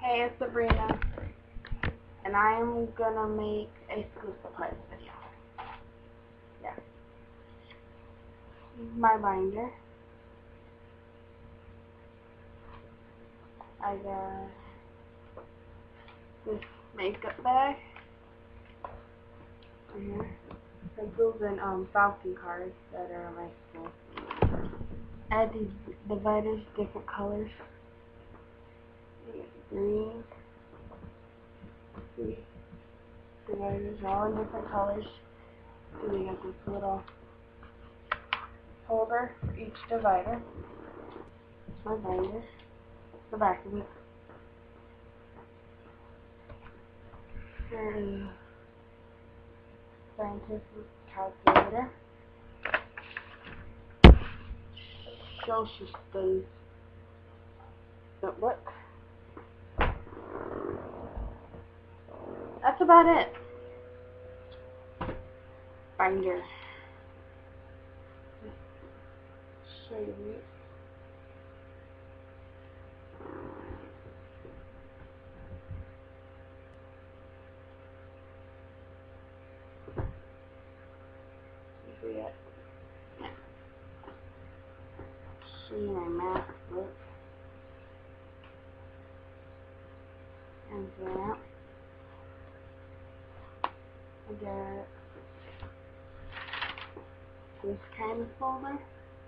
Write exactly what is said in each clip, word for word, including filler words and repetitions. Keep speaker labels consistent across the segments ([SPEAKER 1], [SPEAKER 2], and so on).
[SPEAKER 1] Hey, it's Sabrina, and I am gonna make a school supplies video. Yeah. This is my binder. I got this makeup bag right here. Pencils and um Falcon cards that are in my school. I had these dividers, different colors. Green. Three dividers, all in different colors. So we got this little holder for each divider. It's my binder. The back of it. There is scientific calculator. Social studies notebook. That's about it. Binder. Show you it. See it. See my math book. And that. I got this kind of folder.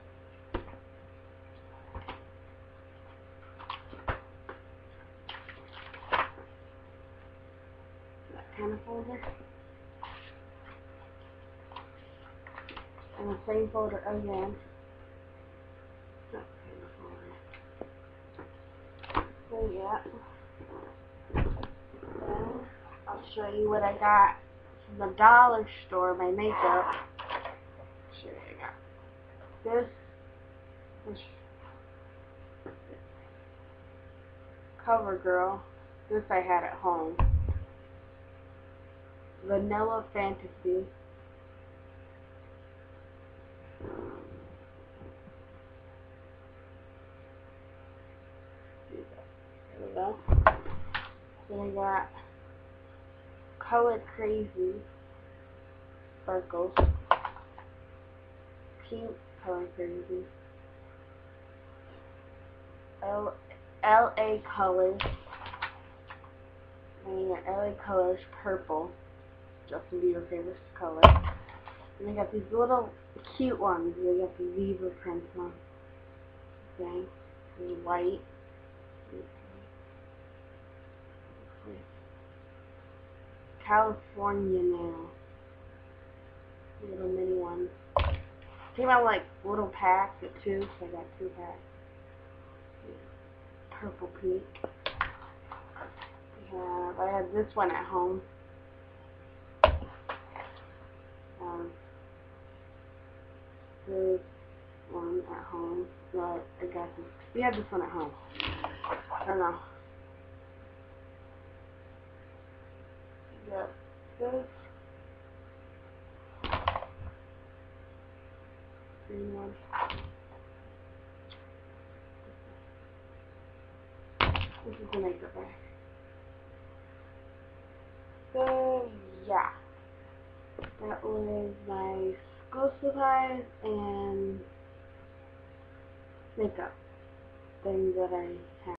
[SPEAKER 1] That kind of folder. And the same folder again. That kind of folder. So yeah. Then I'll show you what I got from the dollar store, my makeup. Show you I got this, this CoverGirl. This I had at home. Vanilla Fantasy. There we go. Then I got Color Crazy Sparkles. Pink Color Crazy. L L A Colors. And L A Colors Purple. Justin Bieber favorite color. And I got these little cute ones. I got the zebra print one. Okay. And white. California now. Little mini ones. Came out like little packs of two, so I got two packs. Purple pink. Yeah, I had this one at home. Um, this one at home. But I got this. We had this one at home. I don't know. Got this green one. This is the makeup bag. So yeah, that was my school supplies and makeup things that I had.